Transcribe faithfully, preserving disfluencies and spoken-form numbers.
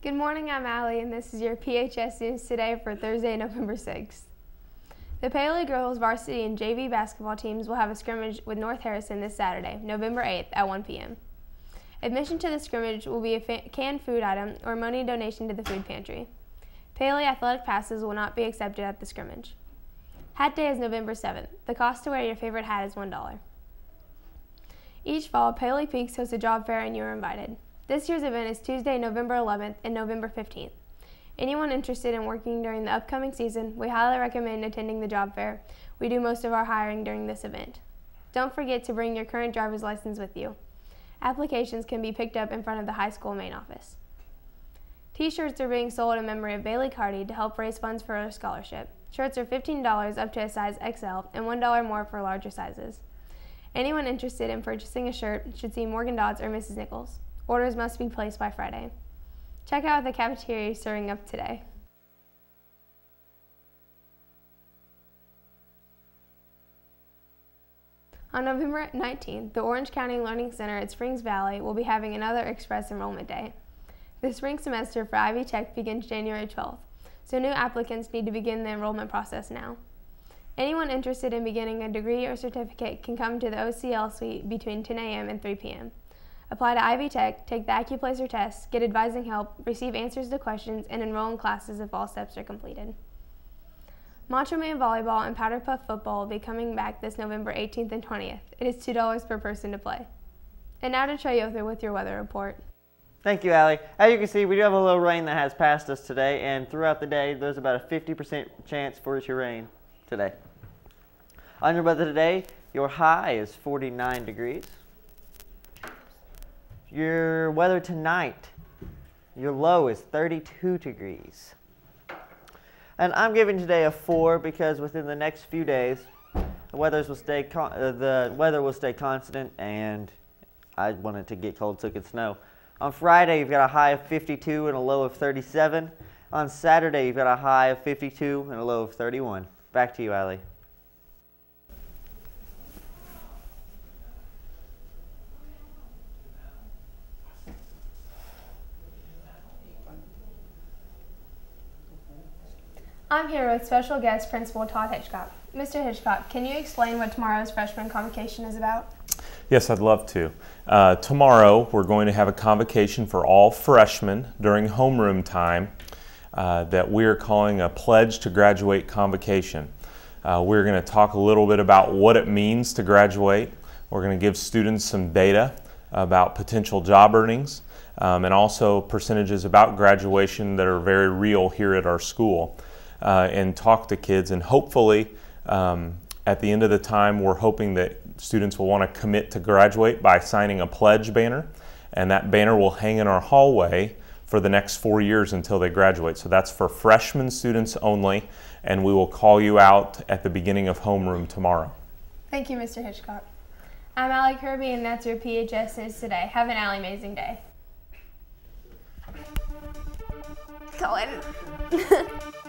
Good morning, I'm Allie, and this is your P H S News Today for Thursday, November sixth. The Paoli girls varsity and J V basketball teams will have a scrimmage with North Harrison this Saturday, November eighth at one p m Admission to the scrimmage will be a canned food item or money donation to the food pantry. Paoli athletic passes will not be accepted at the scrimmage. Hat Day is November seventh. The cost to wear your favorite hat is one dollar. Each fall, Paoli Peaks hosts a job fair and you are invited. This year's event is Tuesday, November eleventh and November fifteenth. Anyone interested in working during the upcoming season, we highly recommend attending the job fair. We do most of our hiring during this event. Don't forget to bring your current driver's license with you. Applications can be picked up in front of the high school main office. T-shirts are being sold in memory of Bailey Carty to help raise funds for her scholarship. Shirts are fifteen dollars up to a size X L and one dollar more for larger sizes. Anyone interested in purchasing a shirt should see Morgan Dodds or Missus Nichols. Orders must be placed by Friday. Check out the cafeteria serving up today. On November nineteenth, the Orange County Learning Center at Springs Valley will be having another Express Enrollment Day. The spring semester for Ivy Tech begins January twelfth, so new applicants need to begin the enrollment process now. Anyone interested in beginning a degree or certificate can come to the O C L suite between ten a m and three p m Apply to Ivy Tech, take the AccuPlacer test, get advising help, receive answers to questions, and enroll in classes if all steps are completed. Macho Man Volleyball and Powder Puff Football will be coming back this November eighteenth and twentieth. It is two dollars per person to play. And now to Trey Yother with your weather report. Thank you, Allie. As you can see, we do have a little rain that has passed us today, and throughout the day, there's about a fifty percent chance for it to rain today. On your weather today, your high is forty-nine degrees. Your weather tonight, your low is thirty-two degrees. And I'm giving today a four because within the next few days, the weathers will stay con uh, the weather will stay constant, and I want it to get cold so it can snow. On Friday, you've got a high of fifty-two and a low of thirty-seven. On Saturday, you've got a high of fifty-two and a low of thirty-one. Back to you, Allie. I'm here with special guest Principal Todd Hitchcock. Mister Hitchcock, can you explain what tomorrow's freshman convocation is about? Yes, I'd love to. Uh, tomorrow we're going to have a convocation for all freshmen during homeroom time uh, that we're calling a Pledge to Graduate Convocation. Uh, we're going to talk a little bit about what it means to graduate. We're going to give students some data about potential job earnings um, and also percentages about graduation that are very real here at our school. Uh, and talk to kids, and hopefully um, at the end of the time we're hoping that students will want to commit to graduate by signing a pledge banner, and that banner will hang in our hallway for the next four years until they graduate. So that's for freshman students only, and we will call you out at the beginning of homeroom tomorrow. Thank you, Mister Hitchcock. I'm Allie Kirby, and that's your P H S News Today. Have an Allie amazing day. Go in.